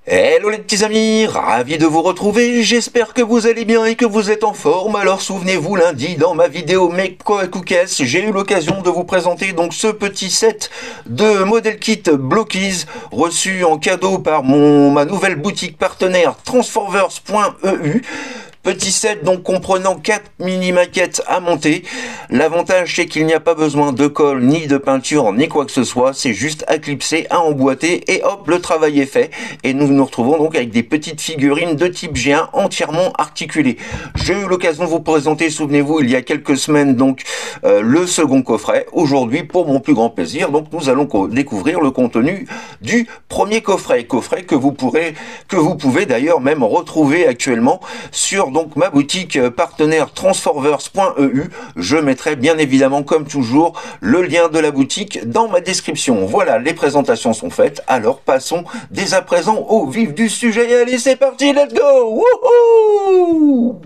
Hello les petits amis, ravi de vous retrouver, j'espère que vous allez bien et que vous êtes en forme. Alors souvenez-vous, lundi dans ma vidéo Make Cookies, j'ai eu l'occasion de vous présenter donc ce petit set de Model Kit Blockies reçu en cadeau par ma nouvelle boutique partenaire Transformers.eu. Petit set donc comprenant 4 mini maquettes à monter. L'avantage c'est qu'il n'y a pas besoin de colle, ni de peinture, ni quoi que ce soit. C'est juste à clipser, à emboîter et hop, le travail est fait. Et nous nous retrouvons donc avec des petites figurines de type G1 entièrement articulées. J'ai eu l'occasion de vous présenter, souvenez-vous, il y a quelques semaines donc le second coffret. Aujourd'hui, pour mon plus grand plaisir, donc nous allons découvrir le contenu du premier coffret que vous pouvez d'ailleurs même retrouver actuellement sur donc ma boutique partenaire Transformers.eu. Je mettrai bien évidemment comme toujours le lien de la boutique dans ma description. Voilà, les présentations sont faites, alors passons dès à présent au vif du sujet. Allez, c'est parti, let's go. Wouhou!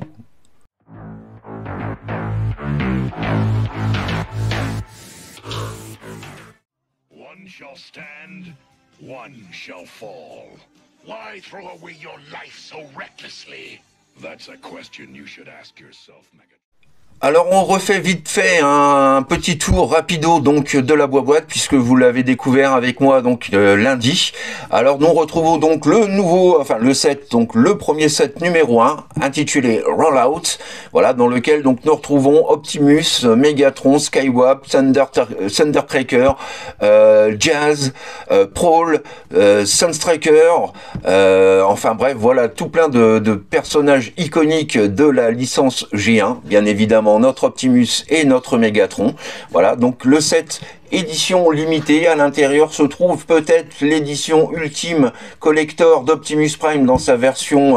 One shall stand, one shall fall. Why throw away your life so recklessly? That's a question you should ask yourself, Megatron. Alors on refait vite fait un petit tour rapido donc de la boîte puisque vous l'avez découvert avec moi donc lundi. Alors nous retrouvons donc le set, donc le premier set numéro 1 intitulé Rollout, voilà, dans lequel donc nous retrouvons Optimus, Megatron, Skywap, Thundercracker, Jazz, Prowl, Sunstriker, enfin bref, voilà, tout plein de personnages iconiques de la licence G1, bien évidemment notre Optimus et notre Megatron. Voilà, donc le set édition limitée. À l'intérieur se trouve peut-être l'édition ultime collector d'Optimus Prime dans sa version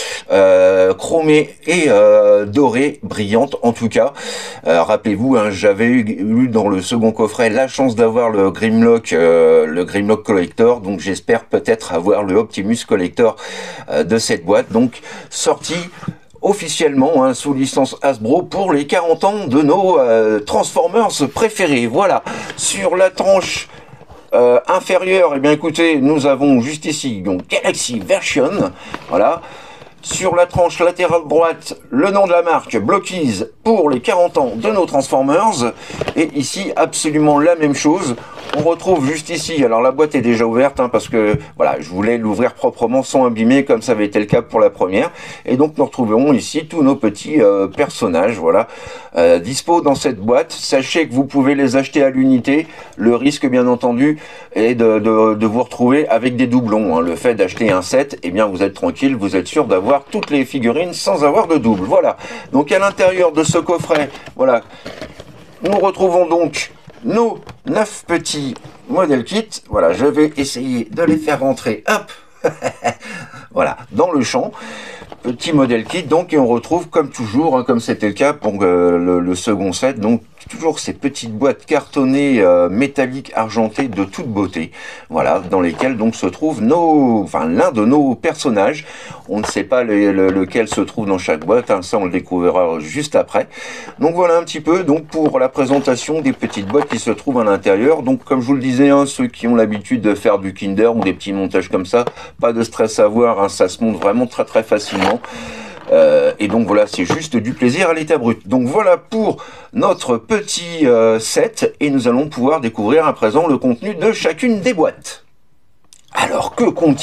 chromée et dorée, brillante en tout cas. Rappelez-vous, hein, j'avais eu dans le second coffret la chance d'avoir le Grimlock collector, donc j'espère peut-être avoir le Optimus collector de cette boîte, donc sorti officiellement, hein, sous licence Hasbro pour les 40 ans de nos Transformers préférés. Voilà, sur la tranche inférieure, eh bien écoutez, nous avons juste ici donc Galaxy Version, voilà. Sur la tranche latérale droite, le nom de la marque, Blockies, pour les 40 ans de nos Transformers. Et ici, absolument la même chose. On retrouve juste ici, alors la boîte est déjà ouverte, hein, parce que voilà, je voulais l'ouvrir proprement sans abîmer, comme ça avait été le cas pour la première. Et donc nous retrouverons ici tous nos petits personnages, voilà, dispo dans cette boîte. Sachez que vous pouvez les acheter à l'unité. Le risque, bien entendu, est de vous retrouver avec des doublons, hein. Le fait d'acheter un set, eh bien vous êtes tranquille, vous êtes sûr d'avoir toutes les figurines sans avoir de double. Voilà, donc à l'intérieur de ce coffret, voilà, nous retrouvons donc nos 9 petits modèles kits. Voilà, je vais essayer de les faire rentrer, hop, voilà, dans le champ. Petit modèle kit, donc, et on retrouve comme toujours, hein, comme c'était le cas pour le second set, donc toujours ces petites boîtes cartonnées métalliques argentées de toute beauté, voilà, dans lesquelles donc se trouve l'un de nos personnages. On ne sait pas lequel se trouve dans chaque boîte, hein, ça on le découvrira juste après. Donc voilà un petit peu donc pour la présentation des petites boîtes qui se trouvent à l'intérieur. Donc comme je vous le disais, hein, ceux qui ont l'habitude de faire du Kinder ou des petits montages comme ça, pas de stress à voir, hein, ça se monte vraiment très très facilement. Et donc voilà, c'est juste du plaisir à l'état brut. Donc voilà pour notre petit set, et nous allons pouvoir découvrir à présent le contenu de chacune des boîtes. Alors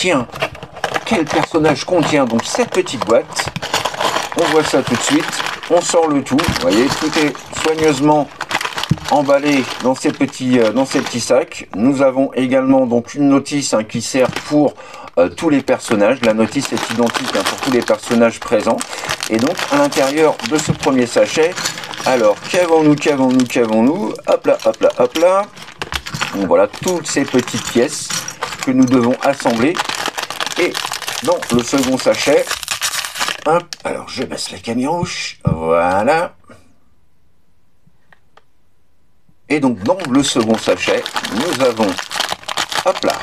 quel personnage contient donc cette petite boîte? On voit ça tout de suite, on sort le tout, vous voyez, tout est soigneusement emballé dans ces petits sacs. Nous avons également donc une notice, hein, qui sert pour tous les personnages. La notice est identique, hein, pour tous les personnages présents. Et donc à l'intérieur de ce premier sachet, alors qu'avons-nous? Hop là, hop là, hop là. Donc voilà toutes ces petites pièces que nous devons assembler. Et dans le second sachet, hop, alors je baisse la caméra, voilà. Et donc dans le second sachet, nous avons, hop là,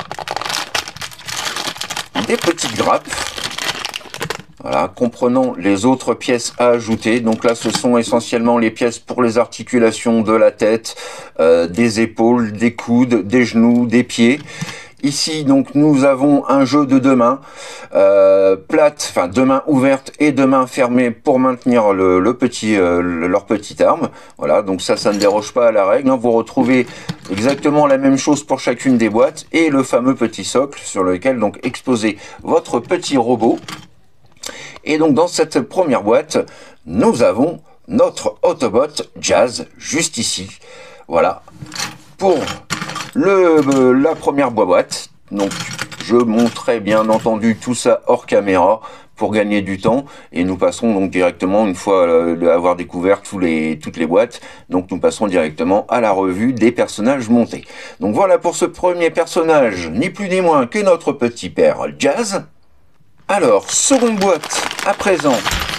des petites grappes, voilà, comprenant les autres pièces à ajouter. Donc là, ce sont essentiellement les pièces pour les articulations de la tête, des épaules, des coudes, des genoux, des pieds. ici, donc, nous avons un jeu de deux mains, plate, enfin, deux mains ouvertes et deux mains fermées pour maintenir leur petite arme. Voilà, donc ça ne déroge pas à la règle, hein. Vous retrouvez exactement la même chose pour chacune des boîtes et le fameux petit socle sur lequel, donc, exposer votre petit robot. Et donc, dans cette première boîte, nous avons notre Autobot Jazz, juste ici. Voilà, pour la première boîte. Donc, je montrerai bien entendu tout ça hors caméra pour gagner du temps. Et nous passerons donc directement, une fois avoir découvert toutes les boîtes, donc nous passerons directement à la revue des personnages montés. Donc voilà pour ce premier personnage, ni plus ni moins que notre petit père Jazz. Alors, seconde boîte, à présent.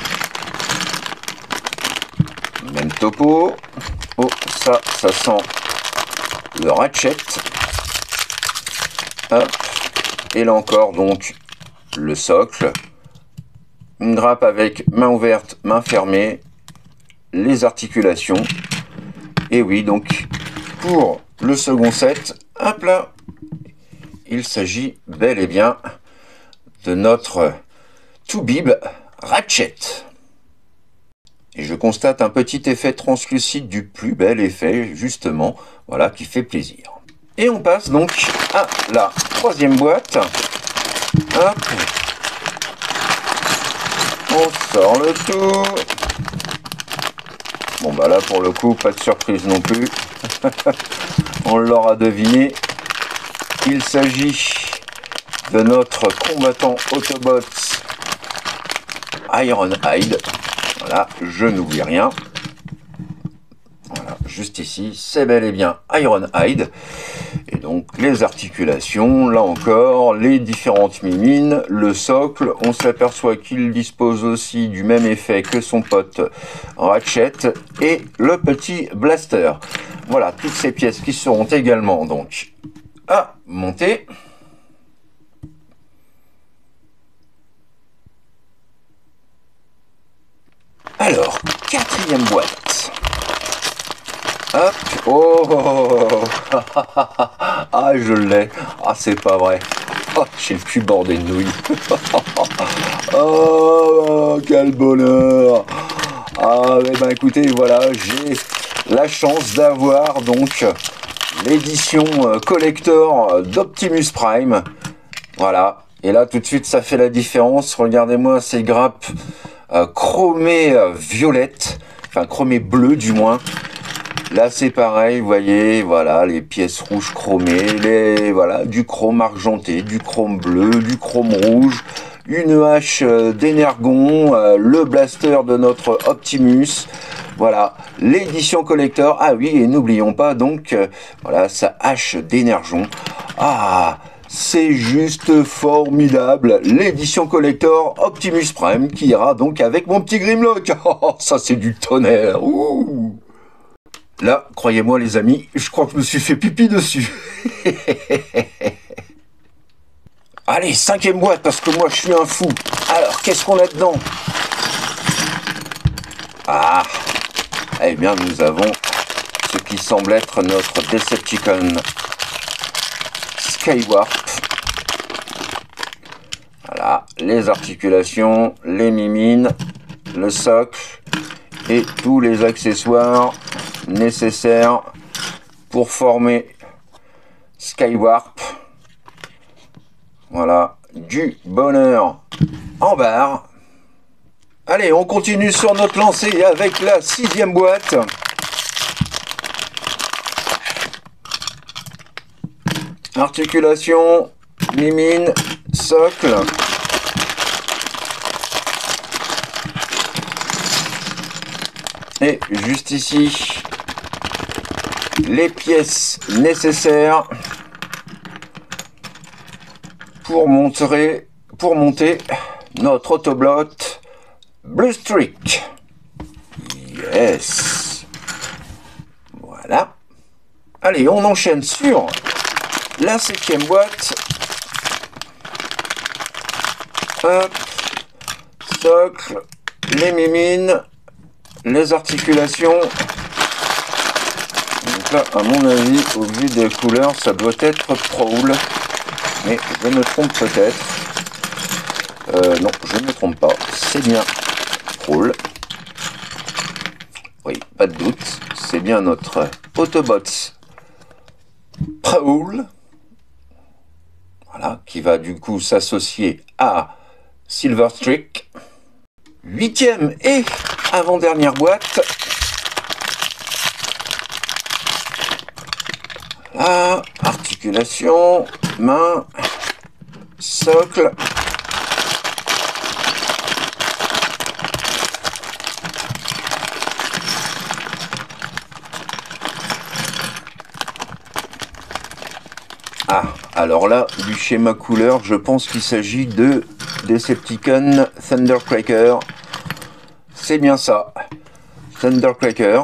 Même topo. Oh, ça sent le Ratchet. Hop. Et là encore, donc, le socle. Une grappe avec main ouverte, main fermée. Les articulations. Et oui, donc, pour le second set, hop là, il s'agit bel et bien de notre Toubib Ratchet. Et je constate un petit effet translucide du plus bel effet, justement, voilà, qui fait plaisir. Et on passe donc à la troisième boîte. Hop. On sort le tout. Bon bah là pour le coup, pas de surprise non plus. On l'aura deviné. Il s'agit de notre combattant Autobots Ironhide. Voilà, je n'oublie rien. Voilà, juste ici, c'est bel et bien Ironhide. Et donc les articulations, là encore, les différentes mimines, le socle. On s'aperçoit qu'il dispose aussi du même effet que son pote Ratchet et le petit blaster. Voilà, toutes ces pièces qui seront également donc à monter. Alors, quatrième boîte. Hop. Oh. Ah, je l'ai. Ah, c'est pas vrai. Oh, j'ai le cul bordé de nouilles. Oh, quel bonheur. Ah, eh ben écoutez, voilà, j'ai la chance d'avoir donc l'édition collector d'Optimus Prime. Voilà. Et là, tout de suite, ça fait la différence. Regardez-moi ces grappes chromées violettes, enfin chromées bleues du moins. Là, c'est pareil, vous voyez, voilà, les pièces rouges chromées, voilà, du chrome argenté, du chrome bleu, du chrome rouge, une hache d'énergon, le blaster de notre Optimus. Voilà, l'édition collector. Ah oui, et n'oublions pas donc, voilà, sa hache d'énergon. Ah, c'est juste formidable. L'édition collector Optimus Prime qui ira donc avec mon petit Grimlock. Oh, ça c'est du tonnerre. Ouh. Là, croyez-moi les amis, je crois que je me suis fait pipi dessus. Allez, cinquième boîte parce que moi je suis un fou. Alors, qu'est-ce qu'on a dedans? Ah, eh bien nous avons ce qui semble être notre Decepticon Skywarp. Voilà, les articulations, les mimines, le socle et tous les accessoires nécessaires pour former Skywarp. Voilà, du bonheur en barre. Allez, on continue sur notre lancée avec la sixième boîte. Articulation, mimine, socle. Et juste ici, les pièces nécessaires pour monter notre Autobot Bluestreak. Yes. Voilà. Allez, on enchaîne sur la septième boîte. Hop. Socle, les mimines, les articulations. Donc là, à mon avis, au vu des couleurs, ça doit être Prowl. mais je me trompe peut-être. Non, je ne me trompe pas, c'est bien Prowl. Oui, pas de doute, c'est bien notre Autobots Prowl. Voilà, qui va du coup s'associer à Silverstreak. 8e et avant-dernière boîte. Voilà, articulation, main, socle. Ah, alors là, du schéma couleur, je pense qu'il s'agit de Decepticon Thundercracker. C'est bien ça. Thundercracker.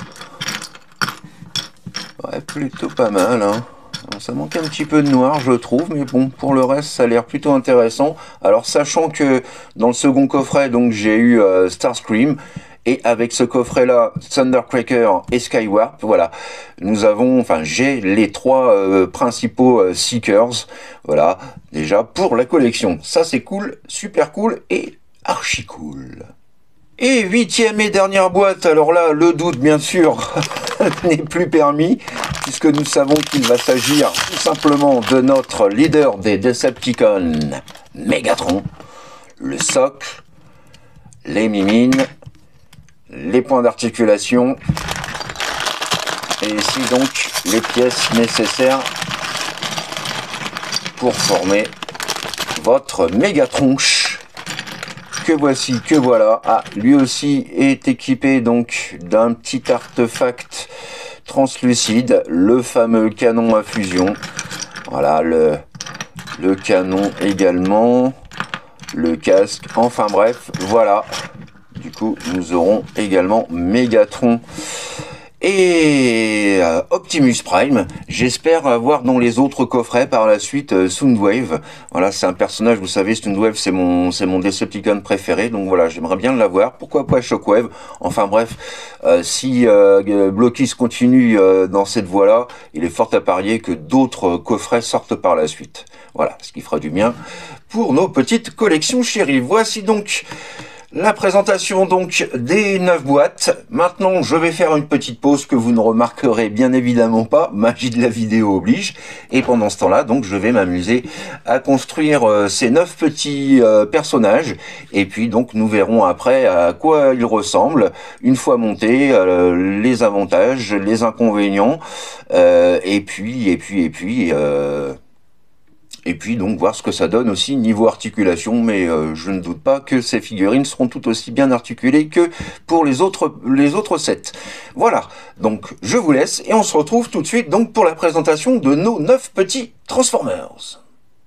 Ouais, plutôt pas mal, hein. Ça manque un petit peu de noir, je trouve, mais bon, pour le reste, ça a l'air plutôt intéressant. Alors, sachant que dans le second coffret, donc j'ai eu Starscream, et avec ce coffret-là, Thundercracker et Skywarp, voilà, nous avons, enfin, j'ai les trois principaux Seekers, voilà, déjà pour la collection. Ça, c'est cool, super cool et archi cool. Et 8e et dernière boîte, alors là, le doute, bien sûr, n'est plus permis, puisque nous savons qu'il va s'agir tout simplement de notre leader des Decepticons, Megatron, le socle, les mimines, les points d'articulation, et ici donc les pièces nécessaires pour former votre Mégatronche. Que voici, que voilà. Ah, lui aussi est équipé donc d'un petit artefact translucide, le fameux canon à fusion. Voilà, le canon également, le casque, enfin bref, voilà. Du coup, nous aurons également Megatron et Optimus Prime. J'espère avoir dans les autres coffrets par la suite Soundwave. Voilà, c'est un personnage, vous savez, Soundwave, c'est mon Decepticon préféré. Donc voilà, j'aimerais bien l'avoir. Pourquoi pas Shockwave? Enfin bref, si Blockies continue dans cette voie-là, il est fort à parier que d'autres coffrets sortent par la suite. Voilà, ce qui fera du bien pour nos petites collections chéries. Voici donc la présentation donc des 9 boîtes. Maintenant, je vais faire une petite pause que vous ne remarquerez bien évidemment pas. Magie de la vidéo oblige. Et pendant ce temps-là, donc, je vais m'amuser à construire ces 9 petits personnages. Et puis, donc, nous verrons après à quoi ils ressemblent. Une fois montés, les avantages, les inconvénients. Et puis donc voir ce que ça donne aussi niveau articulation, mais je ne doute pas que ces figurines seront tout aussi bien articulées que pour les autres sets. Voilà, donc je vous laisse et on se retrouve tout de suite donc pour la présentation de nos 9 petits Transformers.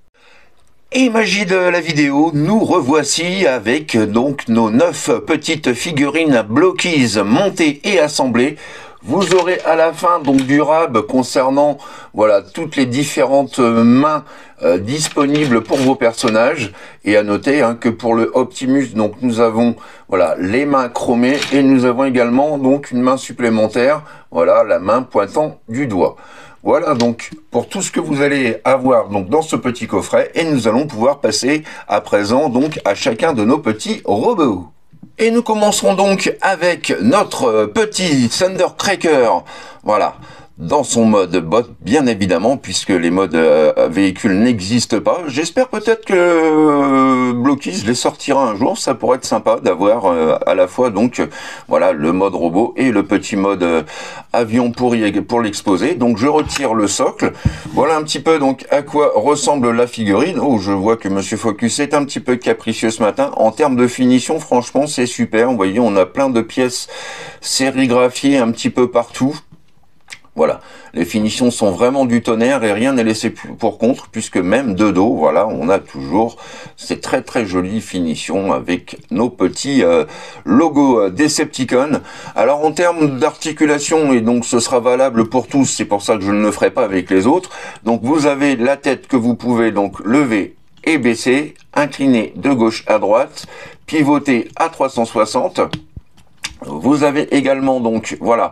Et magie de la vidéo, nous revoici avec donc nos 9 petites figurines Blockies montées et assemblées. Vous aurez à la fin donc du RAB concernant voilà toutes les différentes mains disponibles pour vos personnages. Et à noter que pour le Optimus, donc nous avons voilà les mains chromées et nous avons également donc une main supplémentaire, voilà la main pointant du doigt. Voilà donc pour tout ce que vous allez avoir donc dans ce petit coffret, et nous allons pouvoir passer à présent donc à chacun de nos petits robots. Et nous commencerons donc avec notre petit Thundercracker, voilà, dans son mode bot, bien évidemment, puisque les modes véhicules n'existent pas. J'espère peut-être que Blockies les sortira un jour, ça pourrait être sympa d'avoir à la fois donc voilà le mode robot et le petit mode avion pour l'exposer. Donc je retire le socle. Voilà un petit peu donc à quoi ressemble la figurine. Oh, je vois que Monsieur Focus est un petit peu capricieux ce matin. En termes de finition, franchement, c'est super. Vous voyez, on a plein de pièces sérigraphiées un petit peu partout. Voilà, les finitions sont vraiment du tonnerre et rien n'est laissé pour contre, puisque même de dos, voilà, on a toujours ces très très jolies finitions avec nos petits logos Decepticon. Alors en termes d'articulation, et donc ce sera valable pour tous, c'est pour ça que je ne le ferai pas avec les autres, donc vous avez la tête que vous pouvez donc lever et baisser, incliner de gauche à droite, pivoter à 360. Vous avez également donc voilà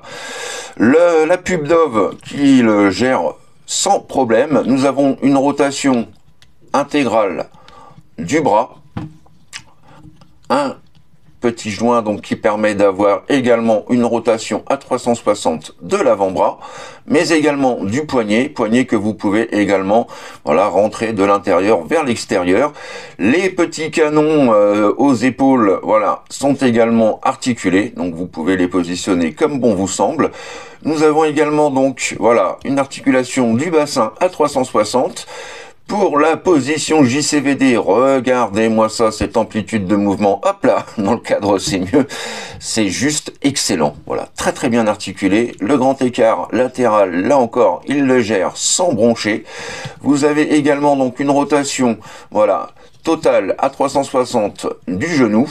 la pub Dove qui le gère sans problème. Nous avons une rotation intégrale du bras, un petit joint donc qui permet d'avoir également une rotation à 360 de l'avant-bras, mais également du poignet que vous pouvez également voilà rentrer de l'intérieur vers l'extérieur. Les petits canons aux épaules voilà sont également articulés, donc vous pouvez les positionner comme bon vous semble. Nous avons également donc voilà une articulation du bassin à 360. Pour la position JCVD, regardez-moi ça, cette amplitude de mouvement, hop là, dans le cadre c'est mieux, c'est juste excellent, voilà, très très bien articulé, le grand écart latéral, là encore, il le gère sans broncher, vous avez également donc une rotation, voilà, totale à 360 du genou,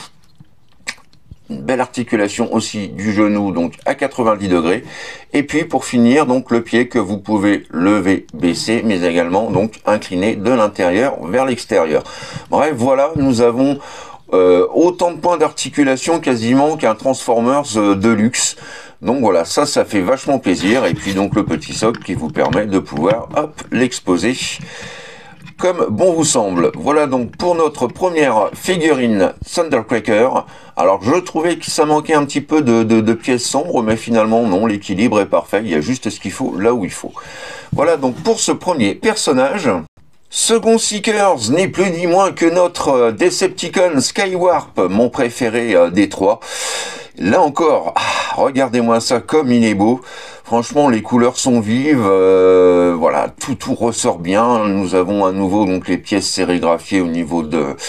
une belle articulation aussi du genou donc à 90 degrés et puis pour finir donc le pied que vous pouvez lever, baisser mais également donc incliner de l'intérieur vers l'extérieur. Bref voilà, nous avons autant de points d'articulation quasiment qu'un Transformers de luxe. Donc voilà, ça fait vachement plaisir et puis donc le petit socle qui vous permet de pouvoir hop l'exposer comme bon vous semble. Voilà donc pour notre première figurine Thundercracker. Alors je trouvais que ça manquait un petit peu de pièces sombres, mais finalement non, l'équilibre est parfait, il y a juste ce qu'il faut là où il faut. Voilà donc pour ce premier personnage. Second Seekers n'est plus ni moins que notre Decepticon Skywarp, mon préféré des trois. Là encore, regardez-moi ça comme il est beau. Franchement, les couleurs sont vives, voilà, tout ressort bien. Nous avons à nouveau donc les pièces sérigraphiées au niveau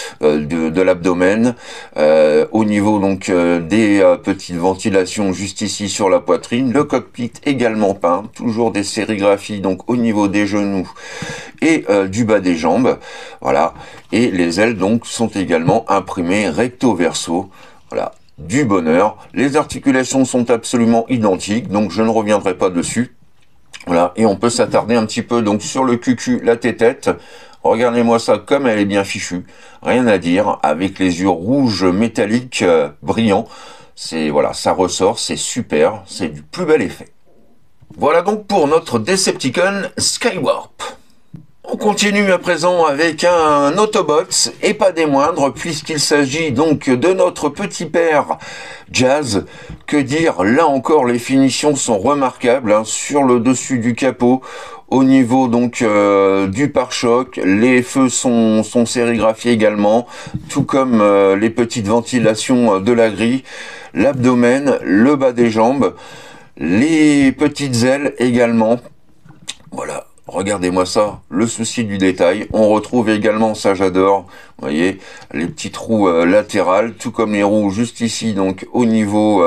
de l'abdomen, au niveau donc des petites ventilations juste ici sur la poitrine. Le cockpit également peint, toujours des sérigraphies donc au niveau des genoux et du bas des jambes, voilà. Et les ailes donc sont également imprimées recto verso, voilà. Du bonheur, les articulations sont absolument identiques, donc je ne reviendrai pas dessus. Voilà, et on peut s'attarder un petit peu donc sur le cucu, la tête. Regardez-moi ça comme elle est bien fichue, rien à dire, avec les yeux rouges métalliques brillants. C'est voilà, ça ressort, c'est super, c'est du plus bel effet. Voilà donc pour notre Decepticon Skywarp. On continue à présent avec un Autobots, et pas des moindres, puisqu'il s'agit donc de notre petit père Jazz. Que dire, là encore les finitions sont remarquables, hein, sur le dessus du capot, au niveau donc du pare-choc, les feux sont sérigraphiés également, tout comme les petites ventilations de la grille, l'abdomen, le bas des jambes, les petites ailes également, voilà. Regardez-moi ça, le souci du détail. On retrouve également, ça j'adore, vous voyez, les petits trous latérales, tout comme les roues juste ici, donc au niveau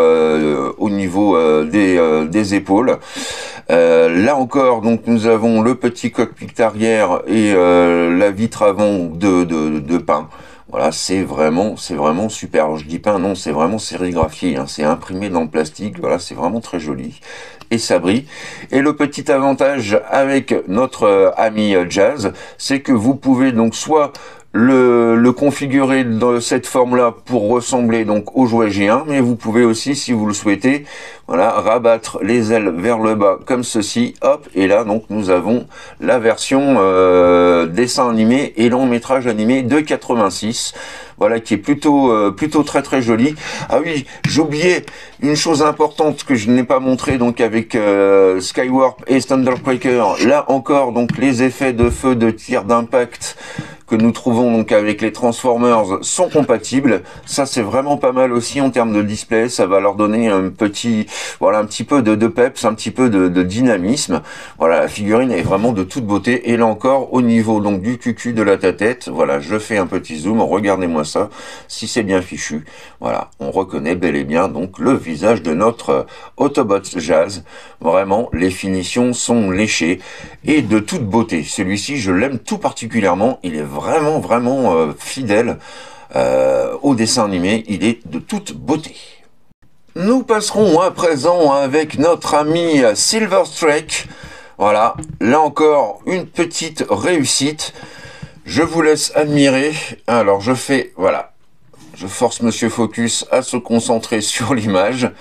des épaules. Là encore, donc nous avons le petit cockpit arrière et la vitre avant de pain. Voilà, c'est vraiment super. Alors, je dis pas non, c'est vraiment sérigraphié, hein, c'est imprimé dans le plastique. Voilà, c'est vraiment très joli et ça brille. Et le petit avantage avec notre ami Jazz, c'est que vous pouvez donc soit le configurer de cette forme-là pour ressembler donc au jouet G1, mais vous pouvez aussi, si vous le souhaitez, voilà, rabattre les ailes vers le bas comme ceci, hop, et là donc nous avons la version dessin animé et long métrage animé de 86. Voilà, qui est plutôt très jolie. Ah oui, j'oubliais une chose importante que je n'ai pas montré donc avec Skywarp et Thundercracker. Là encore donc les effets de feu, de tir, d'impact que nous trouvons donc avec les Transformers sont compatibles. Ça c'est vraiment pas mal aussi en termes de display, ça va leur donner un petit peu de peps, un petit peu de dynamisme. Voilà, la figurine est vraiment de toute beauté et là encore au niveau donc du cucu de la tête, voilà, je fais un petit zoom, regardez-moi ça, si c'est bien fichu. Voilà, on reconnaît bel et bien donc le visage de notre Autobots Jazz. Vraiment, les finitions sont léchées et de toute beauté. Celui-ci, je l'aime tout particulièrement, il est vraiment fidèle au dessin animé, il est de toute beauté. Nous passerons à présent avec notre ami Silverstrike. Voilà, là encore une petite réussite. Je vous laisse admirer. Alors je fais, voilà, je force Monsieur Focus à se concentrer sur l'image.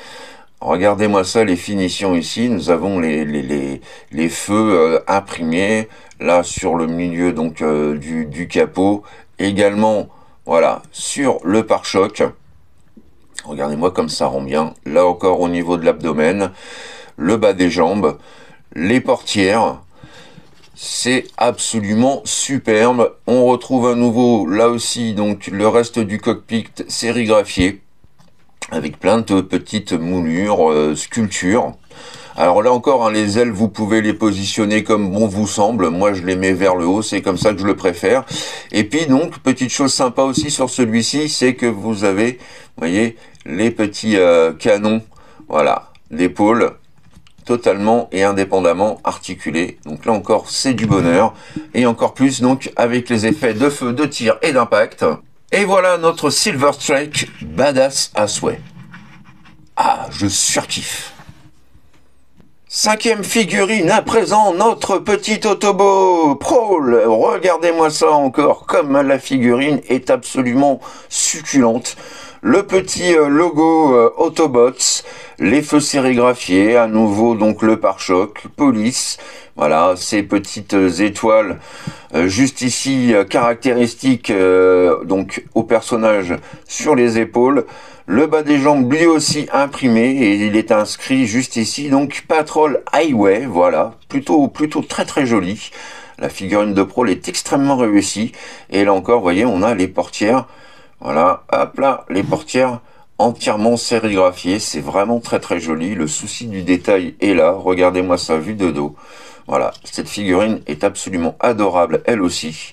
Regardez-moi ça, les finitions ici. Nous avons les feux imprimés, là sur le milieu donc du capot, également voilà sur le pare-choc. Regardez-moi comme ça rend bien. Là encore au niveau de l'abdomen, le bas des jambes, les portières. C'est absolument superbe. On retrouve à nouveau là aussi donc le reste du cockpit sérigraphié avec plein de petites moulures, sculptures. Alors là encore, hein, les ailes, vous pouvez les positionner comme bon vous semble. Moi, je les mets vers le haut, c'est comme ça que je le préfère. Et puis donc, petite chose sympa aussi sur celui-ci, c'est que vous avez, vous voyez, les petits canons, voilà, d'épaule, totalement et indépendamment articulés. Donc là encore, c'est du bonheur. Et encore plus donc avec les effets de feu, de tir et d'impact. Et voilà notre Silver Strike badass à souhait. Ah, je surkiffe. Cinquième figurine à présent, notre petit Autobot Prowl. Regardez-moi ça encore, comme la figurine est absolument succulente. Le petit logo Autobots, les feux sérigraphiés, à nouveau donc le pare-choc, police, voilà, ces petites étoiles juste ici caractéristiques donc au personnage sur les épaules. Le bas des jambes lui aussi imprimé et il est inscrit juste ici donc Patrol Highway, voilà, plutôt très très joli. La figurine de Prowl est extrêmement réussie et là encore, vous voyez, on a les portières. Voilà, hop là, les portières entièrement sérigraphiées, c'est vraiment très très joli, le souci du détail est là, regardez-moi ça vue de dos. Voilà, cette figurine est absolument adorable, elle aussi.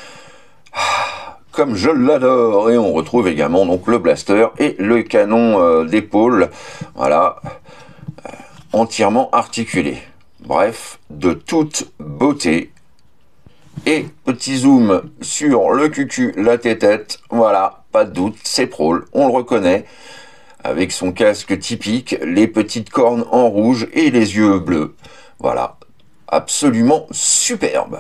Comme je l'adore, et on retrouve également donc le blaster et le canon d'épaule, voilà, entièrement articulé. Bref, de toute beauté. Et petit zoom sur le cucu, la tête-tête, voilà, pas de doute, c'est Prowl, on le reconnaît, avec son casque typique, les petites cornes en rouge et les yeux bleus. Voilà, absolument superbe.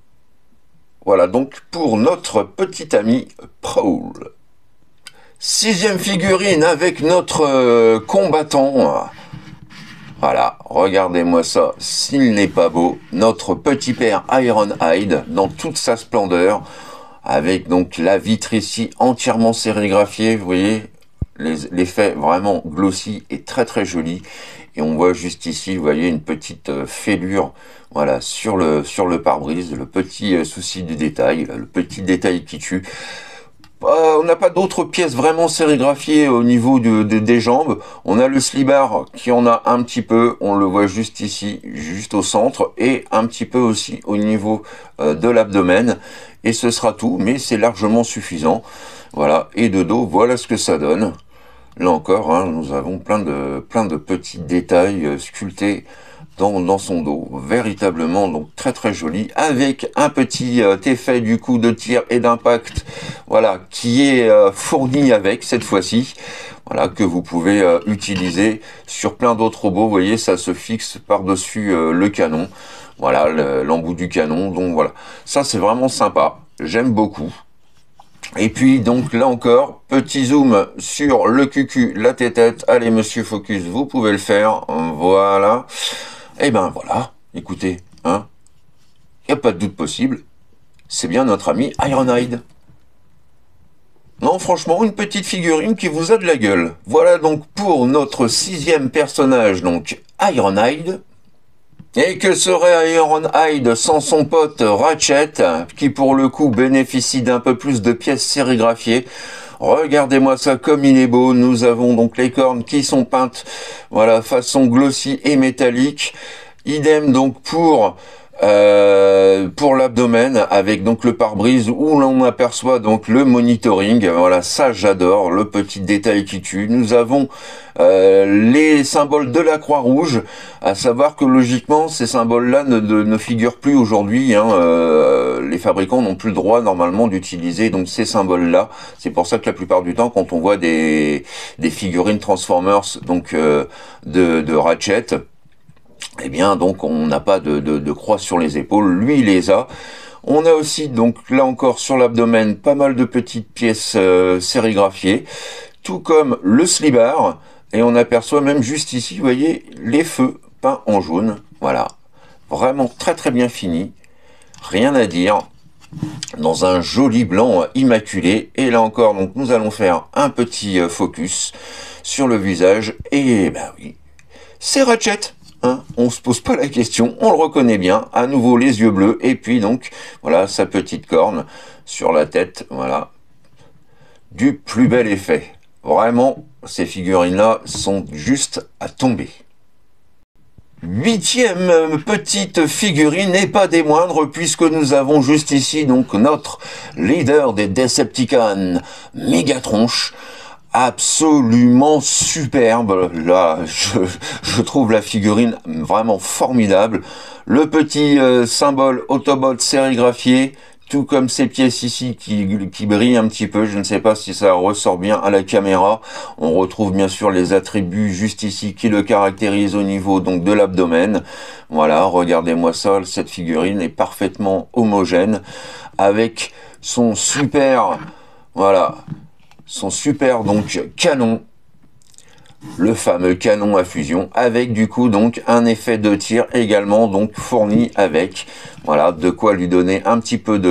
Voilà donc pour notre petit ami Prowl. Sixième figurine avec notre combattant. Voilà, regardez-moi ça, s'il n'est pas beau, notre petit père Ironhide dans toute sa splendeur, avec donc la vitre ici entièrement sérigraphiée, vous voyez, l'effet vraiment glossy et très très joli. Et on voit juste ici, vous voyez, une petite fêlure, voilà, sur le pare-brise, le petit souci du détail, le petit détail qui tue. On n'a pas d'autres pièces vraiment sérigraphiées au niveau des jambes. On a le slibard qui en a un petit peu, on le voit juste ici, juste au centre, et un petit peu aussi au niveau de l'abdomen. Et ce sera tout, mais c'est largement suffisant. Voilà, et de dos, voilà ce que ça donne. Là encore, hein, nous avons plein de petits détails sculptés dans son dos, véritablement donc très très joli, avec un petit effet du coup de tir et d'impact, voilà, qui est fourni avec cette fois-ci, voilà, que vous pouvez utiliser sur plein d'autres robots. Vous voyez, ça se fixe par-dessus le canon, voilà, l'embout du canon. Donc voilà, ça c'est vraiment sympa, j'aime beaucoup. Et puis donc là encore, petit zoom sur le cucu, la tête-tête. Allez monsieur Focus, vous pouvez le faire, voilà. Et ben voilà, écoutez, hein, il n'y a pas de doute possible, c'est bien notre ami Ironhide. Non, franchement, une petite figurine qui vous a de la gueule. Voilà donc pour notre sixième personnage, donc Ironhide. Et que serait Ironhide sans son pote Ratchet, qui pour le coup bénéficie d'un peu plus de pièces sérigraphiées. Regardez-moi ça comme il est beau. Nous avons donc les cornes qui sont peintes, voilà, façon glossy et métallique. Idem donc pour l'abdomen, avec donc le pare-brise où l'on aperçoit donc le monitoring. Voilà, ça j'adore, le petit détail qui tue. Nous avons les symboles de la Croix-Rouge, à savoir que logiquement ces symboles-là ne figurent plus aujourd'hui, hein. Les fabricants n'ont plus le droit normalement d'utiliser donc ces symboles-là. C'est pour ça que la plupart du temps, quand on voit des figurines Transformers donc de Ratchet, eh bien donc on n'a pas de croix sur les épaules, lui il les a. On a aussi donc là encore sur l'abdomen pas mal de petites pièces sérigraphiées, tout comme le slibard, et on aperçoit même juste ici, vous voyez, les feux peints en jaune, voilà, vraiment très très bien fini. rien à dire, dans un joli blanc immaculé. Et là encore, donc nous allons faire un petit focus sur le visage, et ben oui, c'est Ratchet, hein, on se pose pas la question, on le reconnaît bien, à nouveau les yeux bleus, et puis donc, voilà, sa petite corne sur la tête, voilà, du plus bel effet. Vraiment, ces figurines-là sont juste à tomber. Huitième petite figurine, et pas des moindres, puisque nous avons juste ici donc notre leader des Decepticons, Mégatronche, absolument superbe. Là, je trouve la figurine vraiment formidable. Le petit symbole Autobot sérigraphié, tout comme ces pièces ici qui brillent un petit peu. Je ne sais pas si ça ressort bien à la caméra. On retrouve bien sûr les attributs juste ici qui le caractérisent au niveau donc de l'abdomen. Voilà, regardez-moi ça, cette figurine est parfaitement homogène avec son super, voilà, son super donc canon, le fameux canon à fusion, avec du coup donc un effet de tir également donc fourni avec, voilà, de quoi lui donner un petit peu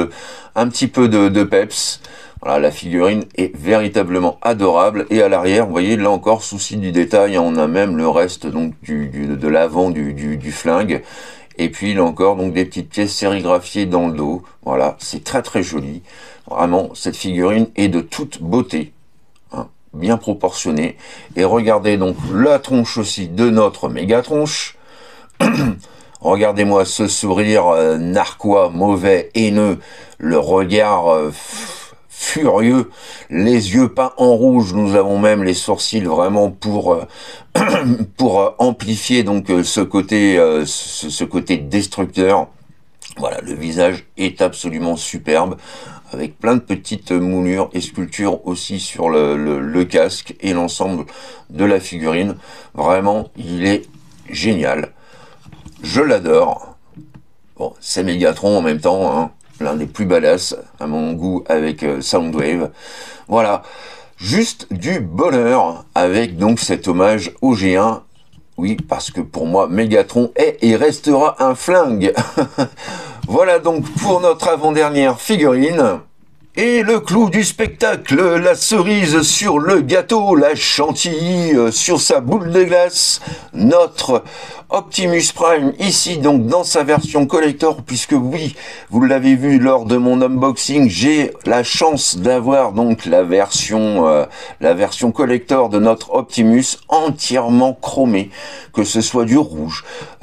de peps. Voilà, la figurine est véritablement adorable, et à l'arrière, vous voyez, là encore, souci du détail, on a même le reste donc de l'avant du flingue, et puis là encore donc des petites pièces sérigraphiées dans le dos. Voilà, c'est très très joli. Vraiment, cette figurine est de toute beauté, hein, bien proportionnée. Et regardez donc la tronche aussi de notre Mégatronche. Regardez-moi ce sourire narquois, mauvais, haineux, le regard furieux, les yeux peints en rouge. Nous avons même les sourcils vraiment pour amplifier donc ce côté destructeur. Voilà, le visage est absolument superbe, avec plein de petites moulures et sculptures aussi sur le casque et l'ensemble de la figurine. Vraiment, il est génial. Je l'adore. Bon, c'est Megatron en même temps, hein, l'un des plus badass à mon goût avec Soundwave. Voilà, juste du bonheur avec donc cet hommage au G1. Oui, parce que pour moi, Mégatron est et restera un flingue. Voilà donc pour notre avant-dernière figurine. Et le clou du spectacle, la cerise sur le gâteau, la chantilly sur sa boule de glace, notre Optimus Prime, ici donc dans sa version collector, puisque oui, vous l'avez vu lors de mon unboxing, j'ai la chance d'avoir donc la version collector de notre Optimus entièrement chromée, que ce soit du rouge,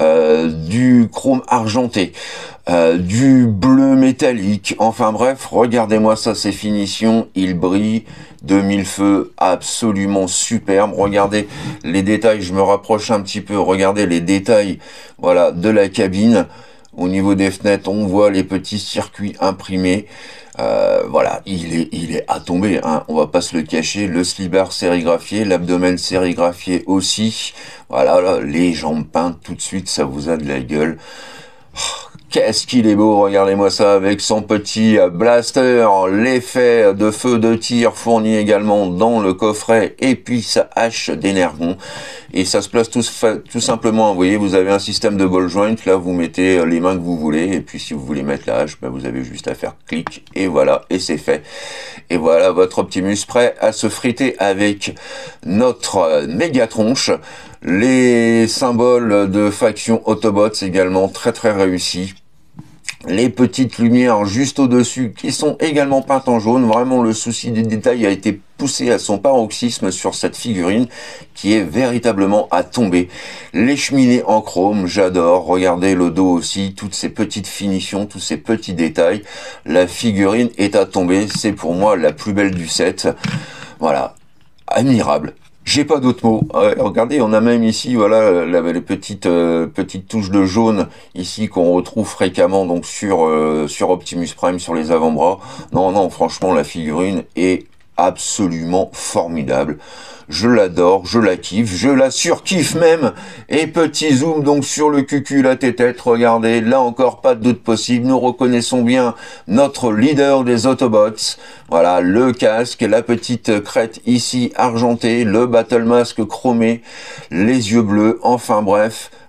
du chrome argenté, du bleu métallique, enfin bref, regardez-moi ça, ces finitions, il brille de mille feux, absolument superbe. Regardez les détails, je me rapproche un petit peu, regardez les détails, voilà, de la cabine. Au niveau des fenêtres, on voit les petits circuits imprimés. Voilà, il est à tomber, hein, on va pas se le cacher. Le slibard sérigraphié, l'abdomen sérigraphié aussi. Voilà, là, les jambes peintes tout de suite, ça vous a de la gueule. Qu'est-ce qu'il est beau, regardez-moi ça, avec son petit blaster, l'effet de feu de tir fourni également dans le coffret, et puis sa hache d'énergon. Et ça se place tout simplement, vous voyez, vous avez un système de ball joint, là vous mettez les mains que vous voulez, et puis si vous voulez mettre la hache, ben vous avez juste à faire clic, et voilà, et c'est fait. Et voilà votre Optimus prêt à se friter avec notre Mégatronche. Les symboles de faction Autobots également très très réussis. Les petites lumières juste au-dessus qui sont également peintes en jaune. Vraiment, le souci des détails a été poussé à son paroxysme sur cette figurine qui est véritablement à tomber. Les cheminées en chrome, j'adore. Regardez le dos aussi, toutes ces petites finitions, tous ces petits détails. La figurine est à tomber. C'est pour moi la plus belle du set. Voilà, admirable. J'ai pas d'autres mots. Regardez, on a même ici, voilà, les petites touches de jaune ici qu'on retrouve fréquemment donc sur Optimus Prime, sur les avant-bras. Non, franchement, la figurine est absolument formidable. Je l'adore, je la kiffe, je la surkiffe même. Et petit zoom donc sur le cucul, la tête, regardez, là encore pas de doute possible. Nous reconnaissons bien notre leader des Autobots. Voilà, le casque, la petite crête ici argentée, le battle mask chromé, les yeux bleus, enfin bref.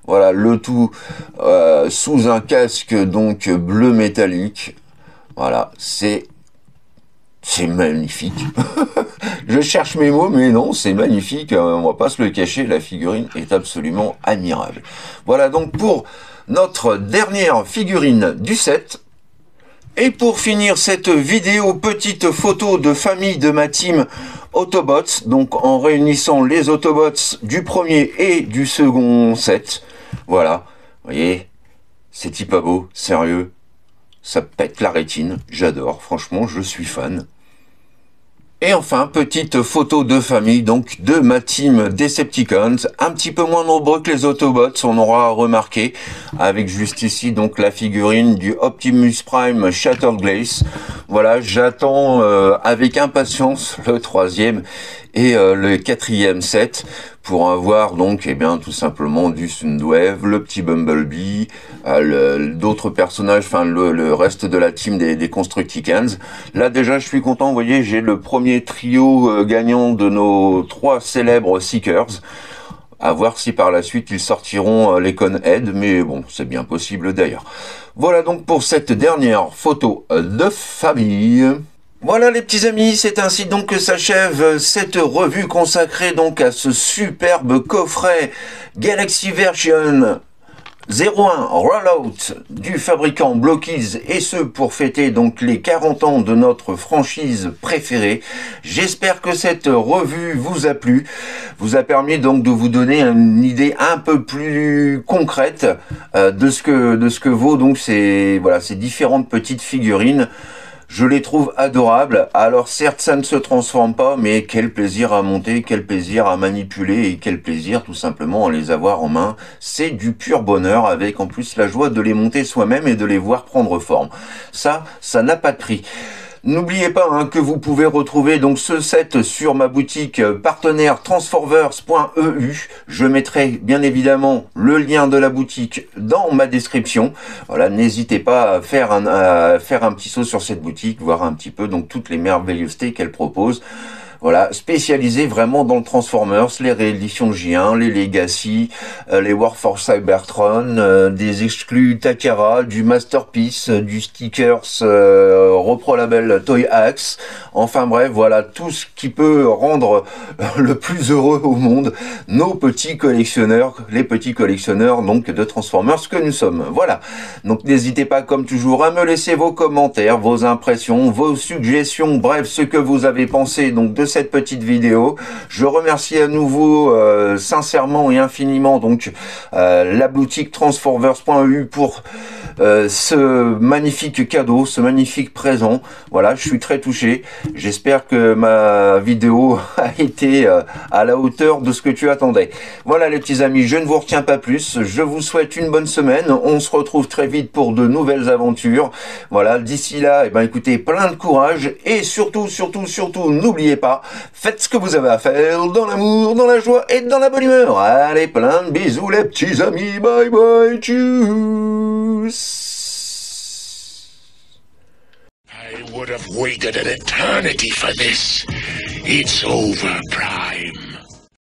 Voilà, le tout sous un casque donc bleu métallique. Voilà, c'est magnifique. Je cherche mes mots, mais non, c'est magnifique. On va pas se le cacher, la figurine est absolument admirable. Voilà donc pour notre dernière figurine du set. Et pour finir cette vidéo, petite photo de famille de ma team Autobots, donc en réunissant les Autobots du premier et du second set. Voilà, vous voyez, c'est pas beau, sérieux, ça pète la rétine, j'adore, franchement, je suis fan. Et enfin, petite photo de famille, donc de ma team Decepticons, un petit peu moins nombreux que les Autobots, on aura remarqué, avec juste ici donc la figurine du Optimus Prime Shattered Glace. Voilà, j'attends avec impatience le troisième et le quatrième set pour avoir donc tout simplement du Soundwave, le petit Bumblebee, d'autres personnages, enfin le reste de la team des Constructicans. Là déjà je suis content, vous voyez, j'ai le premier trio gagnant de nos 3 célèbres Seekers. À voir si par la suite ils sortiront les Conhead, mais bon, c'est bien possible d'ailleurs. Voilà donc pour cette dernière photo de famille. Voilà les petits amis, c'est ainsi donc que s'achève cette revue consacrée donc à ce superbe coffret Galaxy Version 01 Rollout du fabricant Blockies, et ce pour fêter donc les 40 ans de notre franchise préférée. J'espère que cette revue vous a plu, vous a permis donc de vous donner une idée un peu plus concrète de ce que vaut donc ces différentes petites figurines. Je les trouve adorables. Alors certes, ça ne se transforme pas, mais quel plaisir à monter, quel plaisir à manipuler et quel plaisir tout simplement à les avoir en main. C'est du pur bonheur, avec en plus la joie de les monter soi-même et de les voir prendre forme. Ça n'a pas de prix. N'oubliez pas que vous pouvez retrouver donc ce set sur ma boutique partenaire transforvers.eu. Je mettrai bien évidemment le lien de la boutique dans ma description. Voilà, n'hésitez pas à faire un petit saut sur cette boutique, voir un petit peu donc toutes les merveilleusetés qu'elle propose. Voilà, spécialisé vraiment dans le Transformers, les rééditions J1, les Legacy, les War for Cybertron, des exclus Takara, du Masterpiece, du Stickers, Repro Label Toy Axe, enfin bref, voilà, tout ce qui peut rendre le plus heureux au monde nos petits collectionneurs, les petits collectionneurs donc de Transformers que nous sommes. Voilà, donc n'hésitez pas comme toujours à me laisser vos commentaires, vos impressions, vos suggestions, bref, ce que vous avez pensé donc de cette petite vidéo. Je remercie à nouveau sincèrement et infiniment donc la boutique transforvers.eu pour ce magnifique cadeau, ce magnifique présent. Voilà, je suis très touché. J'espère que ma vidéo a été à la hauteur de ce que tu attendais. Voilà les petits amis, je ne vous retiens pas plus. Je vous souhaite une bonne semaine. On se retrouve très vite pour de nouvelles aventures. Voilà, d'ici là, écoutez, plein de courage et surtout, n'oubliez pas, faites ce que vous avez à faire dans l'amour, dans la joie et dans la bonne humeur. Allez, plein de bisous les petits amis. Bye bye, tchuss. I would have waited an eternity for this. It's over, Prime.